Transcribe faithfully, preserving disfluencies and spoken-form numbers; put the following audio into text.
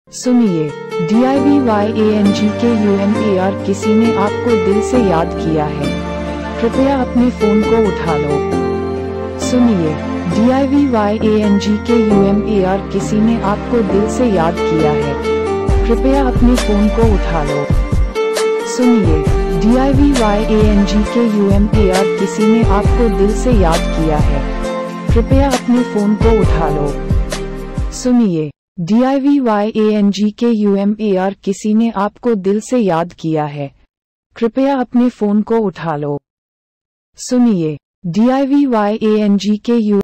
सुनिए, D I V Y A N G K U M A R किसी ने आपको दिल से याद किया है, कृपया अपने फोन को उठा लो। सुनिए, D I V Y A N G K U M A R किसी ने आपको दिल से याद किया है, कृपया अपने फोन को उठा लो। सुनिए, D I V Y A N G K U M A R किसी ने आपको दिल से याद किया है, कृपया अपने फोन को उठा लो। सुनिए, D I V Y A N G K U M A R किसी ने आपको दिल से याद किया है, कृपया अपने फोन को उठा लो। सुनिए, D I V Y A N G K you